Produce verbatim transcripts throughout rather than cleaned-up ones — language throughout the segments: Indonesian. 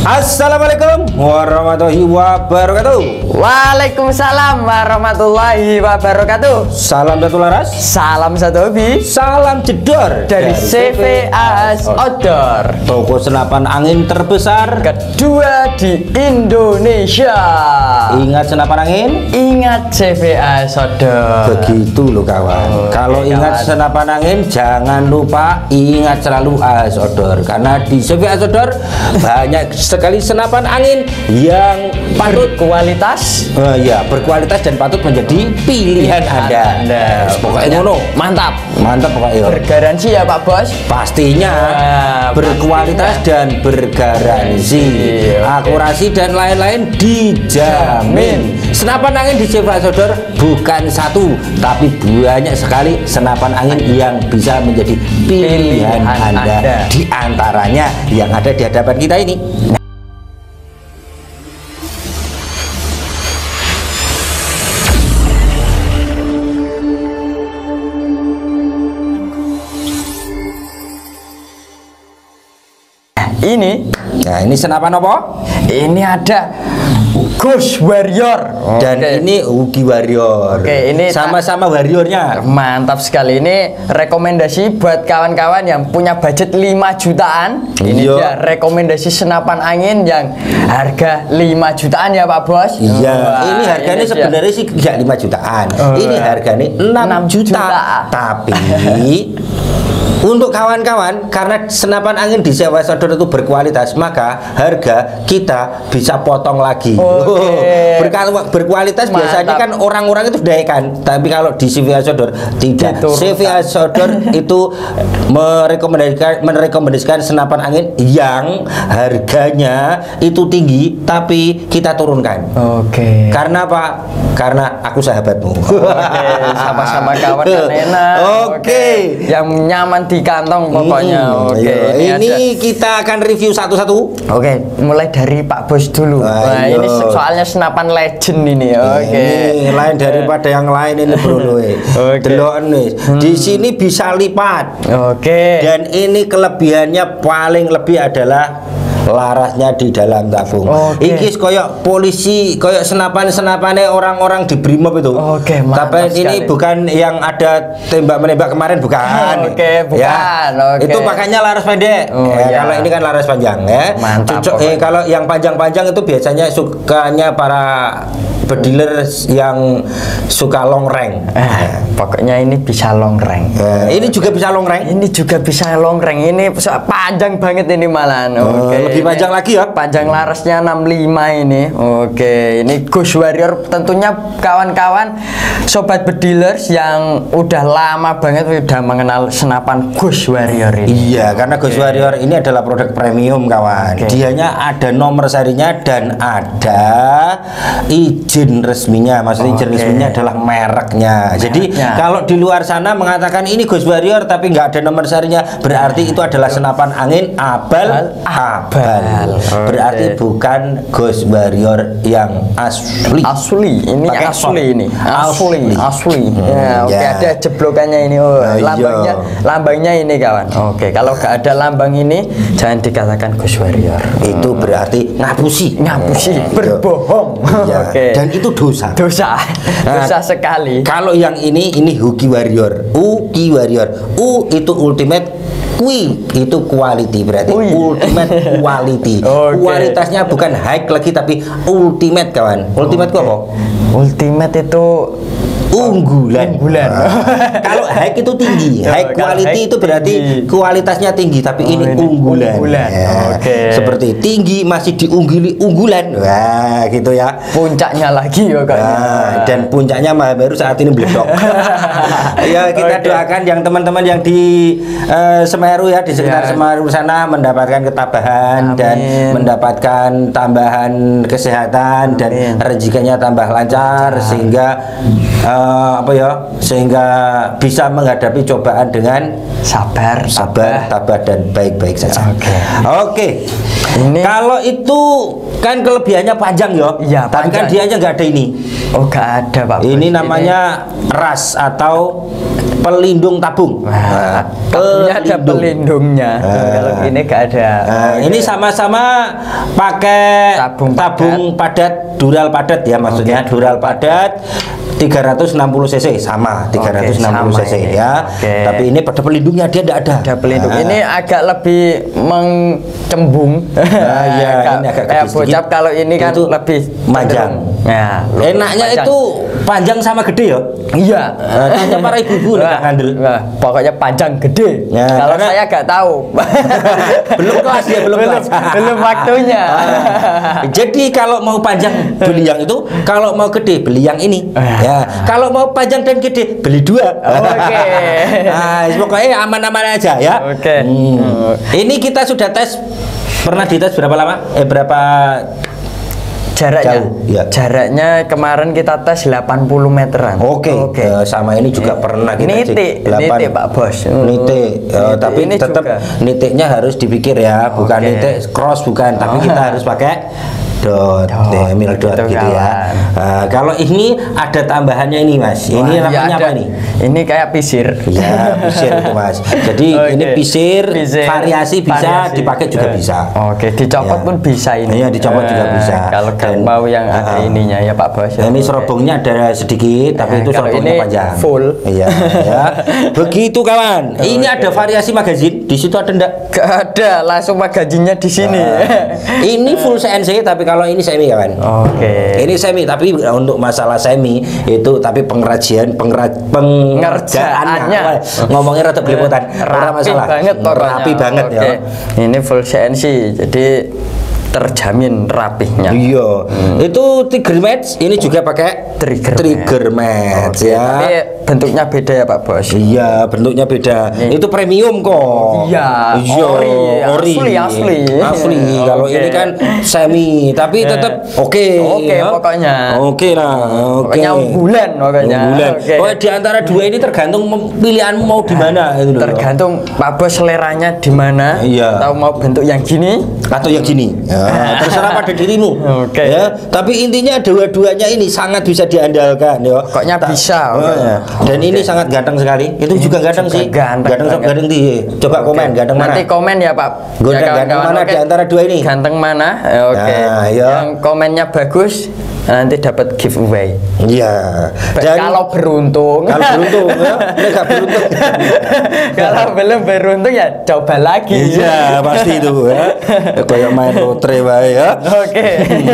Assalamualaikum warahmatullahi wabarakatuh. Waalaikumsalam warahmatullahi wabarakatuh. Salam satu laras, salam satu hobi, salam jedor dari C V A S Outdoor, toko senapan angin terbesar kedua di Indonesia. Ingat senapan angin, ingat C V A S Outdoor. begitu loh kawan. Oke, Kalau ingat kawan. senapan angin, jangan lupa ingat selalu A S Outdoor, karena di C V A S Outdoor banyak sekali senapan angin yang patut Kualitas uh, ya berkualitas dan patut menjadi pilihan Anda. Anda. Pokoknya ngono. Mantap. Mantap pokoknya. Bergaransi ya Pak Bos. Pastinya Wah, berkualitas pastinya. dan bergaransi, Oke. akurasi dan lain-lain dijamin. Senapan angin di C V A S Outdoor bukan satu, tapi banyak sekali senapan angin yang bisa menjadi pilihan, Pilihan Anda. Anda. Di antaranya yang ada di hadapan kita ini. Ini Nah, ini senapan apa? ini ada Ghost Warrior. Dan Oke. ini Hugi Warrior. Oke, ini sama-sama warriornya. Mantap sekali. Ini rekomendasi buat kawan-kawan yang punya budget lima jutaan. Ini Iya. dia rekomendasi senapan angin yang harga lima jutaan ya Pak Bos. Iya, Wah, ini harganya dia. sebenarnya sih nggak lima jutaan. Oh, ini iya. harganya enam enam juta. juta. Tapi untuk kawan-kawan, karena senapan angin di C V A S Outdoor itu berkualitas, maka harga kita bisa potong lagi. Oke. Oh, berkal- berkualitas Mantap. biasanya kan orang-orang itu dinaikkan, tapi kalau di C V A S Outdoor tidak. Diturunkan. C V A S Outdoor itu merekomendasikan merekomendasikan senapan angin yang harganya itu tinggi, tapi kita turunkan. Oke. Karena apa? Karena aku sahabatmu. Oke, sama-sama kawan dan enak. Oke. Yang nyaman di kantong pokoknya. Hmm, Oke, iya. ini, Ini ada- kita akan review satu-satu. Oke, mulai dari Pak Bos dulu. Wah, Ayo. ini soalnya senapan legend ini. Oke. Ini lain daripada yang lain ini bro. Oke. Oke. Di sini bisa lipat. Oke. Dan ini kelebihannya paling lebih adalah larasnya di dalam tabung. Oke. Iki koyok polisi, koyok senapan-senapannya orang-orang di Brimob itu. Oke, mantap Tapi ini sekali. bukan yang ada tembak menembak kemarin, bukan. Oke, bukan. Ya. Oke. Itu pakainya laras pendek. Oh, Ya, iya. Kalau ini kan laras panjang ya. Mantap, Cocok, eh, pokoknya. kalau yang panjang-panjang itu biasanya sukanya para pediler yang suka long range. Eh, pokoknya ini bisa long range. Nah, ini juga bisa long range. Ini juga bisa long range. Ini so- panjang banget ini malahan. Oh, Oke. lebih ini panjang lagi ya. Panjang larasnya enam puluh lima ini. Oke, ini Ghost Warrior tentunya kawan-kawan sobat bedilers yang udah lama banget udah mengenal senapan Ghost Warrior ini. Iya, karena Ghost Warrior ini adalah produk premium kawan. Oke. Dianya ada nomor serinya dan ada izin resminya. Maksudnya izin Oke. resminya adalah mereknya. Jadi Mereknya. kalau di luar sana mengatakan ini Ghost Warrior tapi nggak ada nomor serinya, berarti itu adalah senapan angin abal abal. Oke. Berarti bukan Ghost Warrior yang asli. Asli, ini Pakai asli sok. ini. Asli, Asli. asli. Hmm, Ya, oke ya. ada jeblokannya ini. Oh, Ah, iya. lambangnya, lambangnya ini kawan. Oke, kalau nggak ada lambang ini jangan dikatakan Ghost Warrior. Itu berarti ngapusi. Ngapusi, Hmm, berbohong. iya. Oke. Dan itu dosa. Dosa, Nah, dosa sekali. Kalau yang ini ini Hugi Warrior. Hugi Warrior. U itu ultimate, Kui itu quality, berarti Ui. ultimate quality. Oke. Kualitasnya bukan high lagi tapi ultimate kawan. Ultimate itu apa? Ultimate itu Unggulan. Unggulan. Nah, kalau high itu tinggi, Oh, high kalau quality high itu berarti tinggi. kualitasnya tinggi, tapi Oh, ini ini unggulan. unggulan. Ya, Oke. Seperti tinggi masih diungguli unggulan. Wah, gitu ya. puncaknya lagi ya kayaknya. Nah, dan puncaknya Maha Meru saat ini meledok. Ya, kita Oke. doakan yang teman-teman yang di eh, Semeru ya, di sekitar Ya. Semeru sana mendapatkan ketabahan Amin. dan mendapatkan tambahan kesehatan dan Amin. rezekinya tambah lancar sehingga eh, apa ya? Sehingga bisa menghadapi cobaan dengan Sabar, sabar, tabah dan baik-baik saja. Oke. Oke. Ini- Kalau itu kan kelebihannya panjang ya. Iya, Tapi kan panjang. dia aja nggak ada ini. Oh, gak ada Pak Bos. Ini namanya ras atau pelindung tabung. Nah, tabungnya ada pelindungnya. Nah. Kalau ini nggak ada. Nah, ini sama-sama pakai Tabung tabung padat, dural padat ya maksudnya, Oke. dural padat tiga ratus enam puluh cc sama tiga ratus enam puluh sama cc ini. ya. Oke. Tapi ini pada pelindungnya dia tidak ada. Ada pelindung. Nah. Ini agak lebih mengcembung. Nah, iya, Ka- ini agak kayak gede bocap sedikit. kalau ini kan Itu lebih panjang. cenderung. Ya, lebih Enaknya panjang. itu panjang sama gede ya. Iya. Nah, tanya para ibu-ibu nih, Wah, Kak Ngandel. wah, pokoknya panjang gede. Ya, Kalau karena- saya nggak tahu. Belum kelas ya, belum belum, kelas. belum waktunya. Ah. Jadi kalau mau panjang beli yang itu, kalau mau gede beli yang ini. Ya, kalau mau panjang dan gede beli dua. Oke. Nah, pokoknya aman-aman aja ya. Oke. Hmm. Ini kita sudah tes, pernah dites berapa lama? Eh berapa? Jaraknya, Jauh, ya. jaraknya kemarin kita tes delapan puluh meteran. Oke, eh, sama ini juga pernah kita cek. Nitik, Delapan. nitik Pak Bos. Nitik, eh, Nitik tapi ini tetap juga. nitiknya harus dipikir ya, bukan Oke. nitik cross bukan, tapi Oh. kita harus pakai dot, Dot, demil dot gitu, gitu ya. kawan. Eh, kalau ini ada tambahannya ini mas, ini Wah, iya namanya ada. apa ini? Ini kayak pisir. Ya, pisir itu mas. Jadi Oke. ini pisir, Pisir, variasi bisa, variasi. dipakai juga Eh, bisa. Oke, dicopot Ya. pun bisa ini. Iya, dicopot juga Eh, bisa. Kalau nggak Dan- mau yang ada Ah. ininya ya Pak Bos. Nah, ini Oke. serobongnya ada sedikit, tapi Eh, itu kalau serobongnya ini panjang. full. Iya, ya. Begitu kawan. Ini Oke. ada variasi magazin. Di situ ada enggak? Nggak ada, langsung magazinnya di sini. Nah, ini full C N C, tapi kalau ini semi kawan. Oke. Ini semi, tapi untuk masalah semi itu tapi pengrajian pengraj pengerjaannya. Ngerjaannya. Wah, ngomongnya rada belepotan. Ora Rapi masalah. banget pokoknya. Rapi banget Oke. ya. Ini full C N C, jadi terjamin rapihnya. Iya, itu trigger match. Ini juga pakai Trigger trigger match Oke, ya. Tapi bentuknya beda ya Pak Bos. Iya, bentuknya beda. Ini. Itu premium kok. Iya, Iya, ori, ori. asli, asli. Asli. Kalau Oke. ini kan semi, tapi tetap oke. Oke, ya. pokoknya. Oke lah, oke. Pokoknya unggulan pokoknya. Unggulan. Oke. Pokoknya di antara dua ini tergantung mem- pilihanmu mau di mana itu loh. Tergantung Pak Bos seleranya di mana. Iya. Tahu mau bentuk yang gini Atau yang gini. Ya, terserah pada dirimu. Oke. Ya, tapi intinya dua-duanya ini sangat bisa diandalkan ya. Pokoknya Tak- bisa, Eh, pokoknya. Dan ini sangat ganteng sekali. Itu juga ganteng juga sih. ganteng Ganteng sok banget. ganteng di. Coba komen ganteng mana? Nanti komen ya Pak. Ganteng- Ya, ganteng kawan-kawan. mana Oke. di antara dua ini? Ganteng mana? Eh, Oke. Nah, ya. Yang komennya bagus nanti dapat giveaway. Iya. Dan Kalau beruntung. kalau beruntung ya, ini nggak beruntung. Kalau belum beruntung ya coba lagi. Iya, pasti itu ya. Kayak main lotre wae ya. Oke.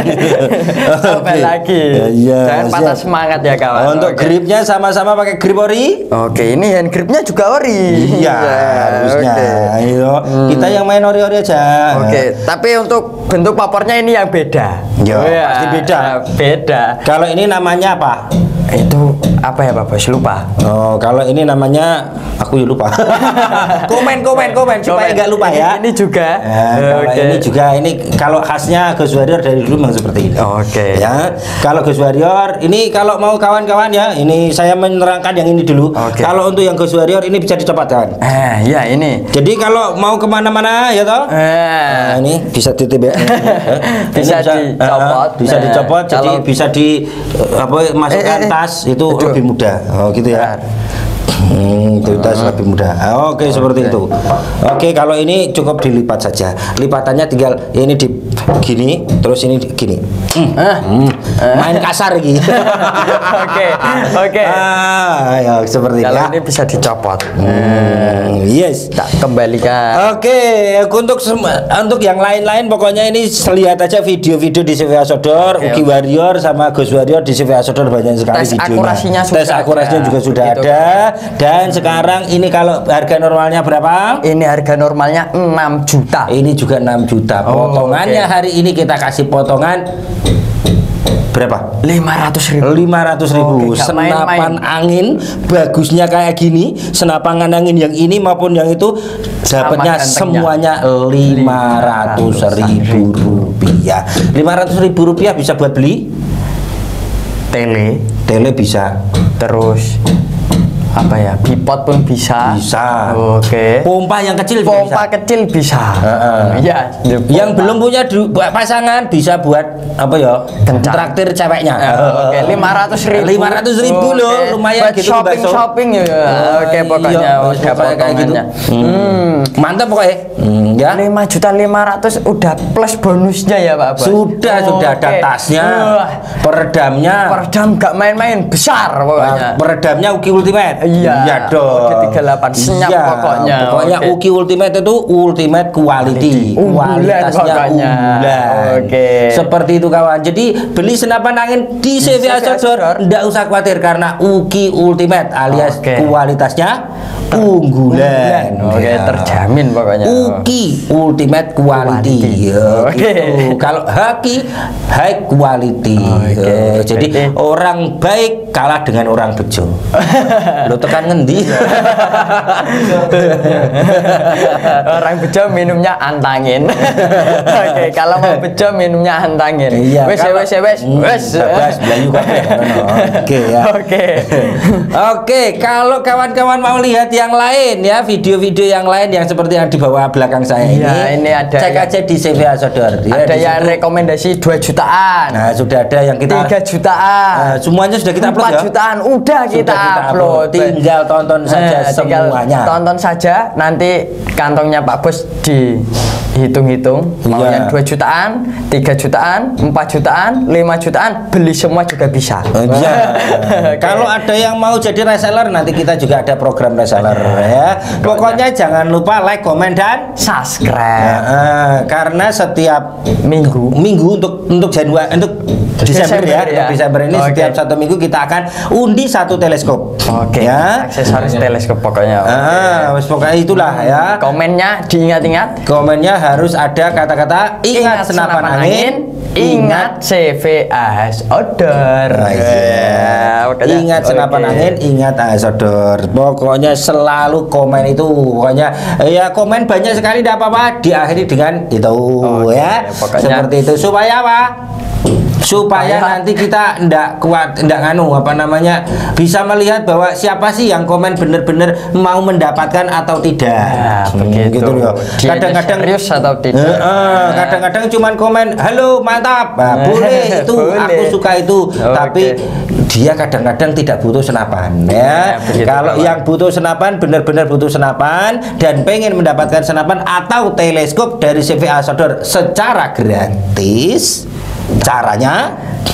Coba Oke. lagi. Ya, iya, Jangan patah siap. semangat ya kawan. Untuk Oke. gripnya sama-sama pakai grip ori. Oke, ini hand gripnya juga ori. Iya, harusnya. Oke. Ayo, kita yang main ori-ori aja. Oke, tapi untuk bentuk papornya ini yang beda. Ya, Oh, ya, pasti beda. Beda. Kalau ini namanya apa? Itu apa ya Pak Bos? Lupa. Oh, kalau ini namanya aku ya lupa. komen, komen, komen supaya Komen. nggak lupa ya. Ini, ini juga. Ya, kalau Oke. ini juga ini kalau khasnya Ghost Warrior dari dulu memang seperti ini. Oke. Ya, kalau Ghost Warrior ini kalau mau kawan-kawan ya, ini saya menerangkan yang ini dulu. Oke. Kalau untuk yang Ghost Warrior ini bisa dicopot kan. Eh, ya ini. Jadi kalau mau kemana-mana ya toh. Eh, Nah, ini bisa titip ya. Ini Bisa dicopot. bisa Nah, dicopot. Jadi kalau- bisa di apa masukkan Eh, eh, eh. tas itu Aduh. lebih mudah. Oh gitu ya. Hmm, itu tas lebih mudah. Ah, Oke seperti itu. Oke kalau ini cukup dilipat saja. Lipatannya tinggal ini di gini, terus ini di- gini. Hmm, Ah. hmm, Main kasar gitu. Oke, oke. Ah, ya seperti Kalau ya. ini bisa dicopot. Hmm, yes. Tak kembalikan. Oke, untuk sem- untuk yang lain-lain pokoknya ini lihat aja video-video di C V A Sodor, Oke, Uki oke. Warrior sama Ghost Warrior di C V A Sodor banyak sekali Tes videonya. akurasinya sudah Tes akurasinya ada. juga sudah Begitu, ada. Dan sekarang ini kalau harga normalnya berapa? Ini harga normalnya enam juta. Ini juga enam juta. Oh, Potongannya oke. hari ini kita kasih potongan berapa? lima ratus ribu. lima ratus ribu. Oke, nggak Senapan main-main. angin bagusnya kayak gini, senapan angin yang ini maupun yang itu dapatnya gantengnya. semuanya lima ratus ribu rupiah. lima ratus ribu rupiah bisa buat beli Tele, tele, bisa terus apa ya? Bipod pun bisa. Bisa. Oke. Pompa yang kecil juga Pompa bisa. kecil bisa. Heeh. Iya. Yang belum punya du- buat pasangan bisa buat apa ya? Kencan. Traktir ceweknya. Oke, lima ratus ribu. lima ratus ribu loh, Oke. lumayan Buat gitu shopping bakso. shopping ya. Oke, pokoknya Iya, udah pokoknya kayak gitu. potongannya. Hmm. Hmm. Mantap pokoknya. Hmm, ya. lima juta lima ratus udah plus bonusnya ya Pak Bos? Sudah, sudah ada Oke. tasnya, Wah, peredamnya. peredam gak main-main, besar pokoknya. Nah, peredamnya Uki Ultimate. Iya. Iya dong. Uki tiga puluh delapan, senyap Iya, pokoknya. Pokoknya Oke. Uki Ultimate itu ultimate quality. Unggulan Kualitasnya pokoknya. unggulan. Oke. Seperti itu kawan. Jadi beli senapan angin di C V A C V A Sodor, Sodor. enggak usah khawatir karena Uki Ultimate alias Oke. kualitasnya unggulan. Oke, Ya. terjamin pokoknya. Uki Ultimate Quality. Quality. Ya, Oke. gitu. Kalau Haki High Quality. Oke. Ya, jadi Berarti- orang baik kalah dengan orang bejo. Lo tekan ngendi? Orang bejo minumnya antangin. Oke, kalau mau bejo minumnya antangin. Iya. Wes kalau- wes wes Hmm, wes. bebas, belayu kabeh. Oke ya. Oke. Oke, kalau kawan-kawan mau lihat yang lain ya, video-video yang lain yang seperti yang di bawah belakang saya Iya, ini, ini ada cek yang- aja di C V A Sodor. Ya, Ada di yang situ. rekomendasi dua jutaan. Nah, sudah ada yang kita tiga jutaan. Nah, semuanya sudah kita upload empat ya? jutaan udah kita, Sudah kita upload. Tinggal tonton saja Nah, tinggal semuanya. tonton saja, nanti kantongnya Pak Bos dihitung-hitung. Mau Iya. yang dua jutaan, tiga jutaan, empat jutaan, lima jutaan, beli semua juga bisa. Iya. Oke. Kalau ada yang mau jadi reseller, nanti kita juga ada program reseller ya. Pokoknya jangan lupa like, komen dan subscribe. Nah, karena setiap Minggu. minggu untuk untuk Januari untuk Desember, Desember ya, ya. untuk Desember ini Oke. setiap satu minggu kita akan undi satu teleskop. Oke, Ya. aksesoris teleskop pokoknya. Oke. Ah, wes pokoknya itulah ya. Komennya diingat-ingat. Komennya harus ada kata-kata ingat, senapan, angin, ingat C V A Sodor. Ah, iya. Ya, pokoknya, Ingat senapan oke. angin, ingat Sodor. Pokoknya selalu komen itu, pokoknya ya komen banyak sekali tidak apa-apa, diakhiri dengan itu Oke, ya. pokoknya- Seperti itu supaya apa? Supaya Supaya- nanti kita ndak kuat, ndak nganu apa namanya, bisa melihat bahwa siapa sih yang komen bener-bener mau mendapatkan atau tidak. Ya, Hmm, begitu. gitu loh. Dianya Kadang-kadang serius atau tidak. Eh, eh, kadang-kadang cuman komen halo mantap. Nah, boleh itu Boleh. aku suka itu, Oke. tapi dia kadang-kadang tidak butuh senapan ya. Ya, begitu, Kalau kawan. yang butuh senapan benar-benar butuh senapan dan pengen mendapatkan senapan atau teleskop dari C V A Sodor secara gratis, caranya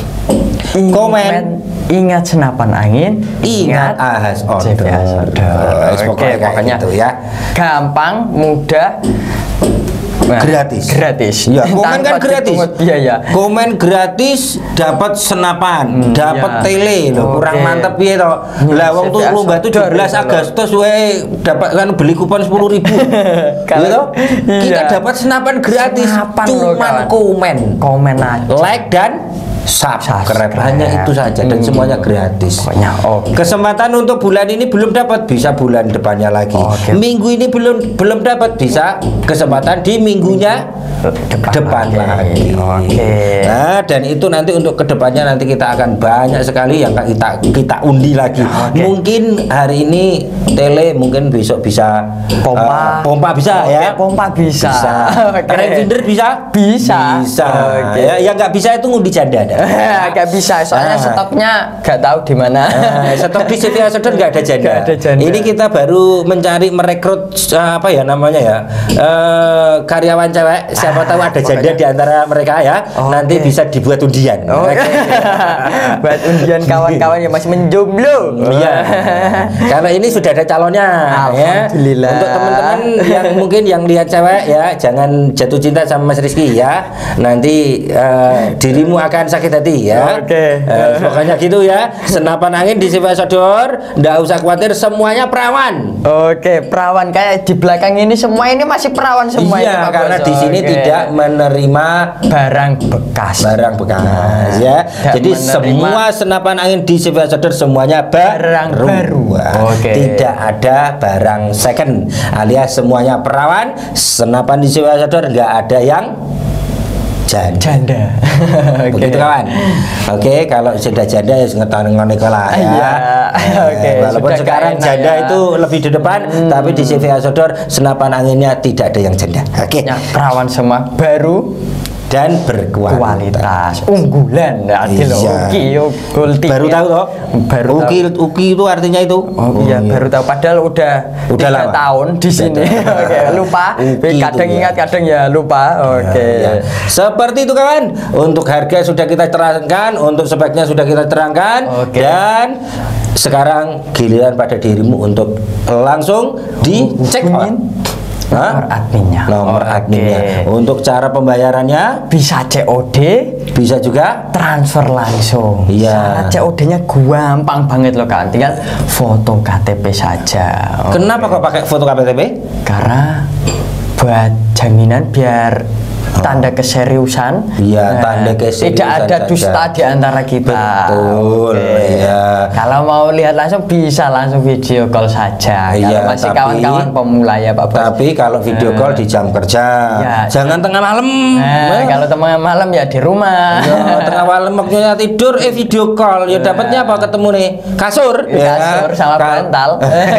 komen, ingat senapan angin, ingat ahas C V A Sodor. Wes, Oke, pokoknya kayak pokoknya gitu ya. gampang, mudah, nah, Gratis. gratis. Ya, komen kan Tanpa gratis. dipungut. Iya, iya. Komen gratis dapat senapan, dapat iya. tele loh. Kurang Oke. mantep ya toh. Lah wong tuh C V A lomba Sodor tujuh belas itu loh. Agustus we dapat kan beli kupon sepuluh ribu. Kalau- Gitu. Kita iya. dapat senapan gratis. Senapan loh, Cuman kawan. komen, Komen aja. like dan subscribe. Subscribe. Hanya itu saja dan Hmm. semuanya gratis. Pokoknya oke. Kesempatan untuk bulan ini belum dapat, bisa bulan depannya lagi. Oke. Minggu ini belum belum dapat, bisa kesempatan di minggunya Depan depan lagi. lagi. Oke. Nah, dan itu nanti untuk kedepannya nanti kita akan banyak sekali yang kita kita undi lagi. Oke. Mungkin hari ini tele, mungkin besok bisa Pompa. eh, pompa bisa Oke, ya. pompa bisa. Bisa. Oke. Trainfinder bisa? Bisa. Bisa. Oke. Ya, yang nggak bisa itu ngundi janda. dah. Gak bisa, soalnya Ah. stoknya gak tahu di mana. Nah, stok di C V A Sodor nggak ada janda. Nggak ada janda. Ini kita baru mencari merekrut eh, apa ya namanya ya eh, karyawan cewek. Siapa tahu ada janda di antara mereka ya. Oke. Nanti bisa dibuat undian. Oke. Buat undian kawan-kawan yang masih menjomblo. Iya. Karena ini sudah ada calonnya ya. Alhamdulillah. Untuk teman-teman yang mungkin yang lihat cewek ya, jangan jatuh cinta sama Mas Rizky ya. Nanti eh, dirimu akan sakit hati ya. Oke. Eh, pokoknya gitu ya. Senapan angin di C V A Sodor, nggak usah khawatir, semuanya perawan. Oke, perawan kayak di belakang ini semua ini masih perawan semua ini, Iya, Pak karena Bos. di sini Oke. tidak menerima barang bekas. barang bekas ya. tidak Jadi menerima semua senapan angin di C V A Sodor semuanya Barang baru. Oke. Tidak ada barang second, alias semuanya perawan. Senapan di C V A Sodor nggak ada yang janda. Janda. Oke. Begitu kawan. Oke, kalau sudah janda ya ngetahuin ngono lah ya. Iya. Oke, Walaupun sudah sekarang keenak janda ya. itu lebih di depan, tapi di C V A Sodor senapan anginnya tidak ada yang janda. Oke. Ya, perawan semua baru Dan berkualitas. kualitas unggulan. Nah, adil loh. Iya. Uki, yo, Gulti. Baru tahu toh? Baru Uki, tahu. Uki itu artinya itu. Oh, iya, baru tahu. Padahal udah Udah tiga lama. tahun di sini. Udah. Oke, lupa. Uki Kadang itu, ya. ingat, kadang ya lupa. Oke. Ya. Seperti itu kawan. Untuk harga sudah kita terangkan, untuk speknya sudah kita terangkan, Oke. dan sekarang giliran pada dirimu untuk langsung dicek Hubungin Hah? nomor adminnya. Nomor Oke. adminnya. Untuk cara pembayarannya Bisa C O D, bisa juga. transfer langsung. Iya. Syarat C O D-nya gampang banget loh kan. Tinggal foto K T P saja. Oke. Kenapa kok pakai foto K T P? Karena buat jaminan biar tanda keseriusan. Iya, tanda keseriusan Tidak ada saja. dusta di antara kita. Betul, Oke. iya. Kalau mau lihat langsung bisa langsung video call saja. Iya, Kalau masih tapi- kawan-kawan pemula ya Pak Bos. Tapi kalau video call di jam kerja, Ya. jangan tengah malam. Nah, Eh. kalau teman malam ya di rumah. Ya, tengah malam waktunya tidur, eh video call. Ya dapatnya apa ketemu nih? Kasur. Kasur sama Ka- bantal.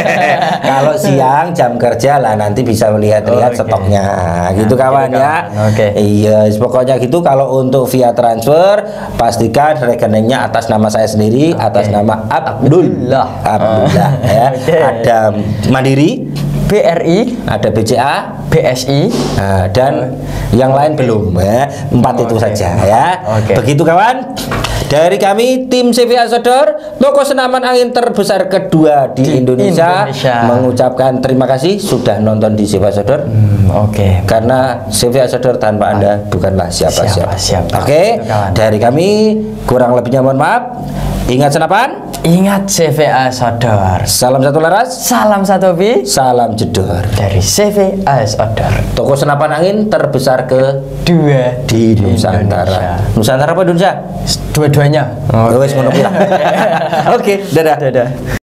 Kalau siang jam kerja lah nanti bisa melihat-lihat Oke. stoknya, gitu Nah, kawan gitu, ya. kawan. Oke. Iya, pokoknya gitu. Kalau untuk via transfer, pastikan rekeningnya atas nama saya sendiri, atas nama Abdul. Abdullah. Abdullah ya. Oke. Ada Mandiri, B R I, ada B C A, B S I. Nah, dan yang lain belum ya. Empat itu Oke. saja ya. Oke. Begitu kawan. Dari kami tim C V A Sodor, toko senapan angin terbesar kedua di, Di Indonesia, Indonesia. mengucapkan terima kasih sudah nonton di C V A Sodor. Hmm, Oke. Karena C V A Sodor tanpa Anda bukanlah siapa-siapa. Siapa-siapa. Oke. Itu, kawan. Dari kami kurang lebihnya mohon maaf. Ingat senapan, Ingat C V A Sodor. salam satu laras, Salam satu bi salam jedor. dari C V A Sodor. Toko senapan angin terbesar ke Dua di Nusantara. Nusantara apa Indonesia? Dua-duanya. Oh, wes ngono kuwi lah. Oke, dadah. Dadah.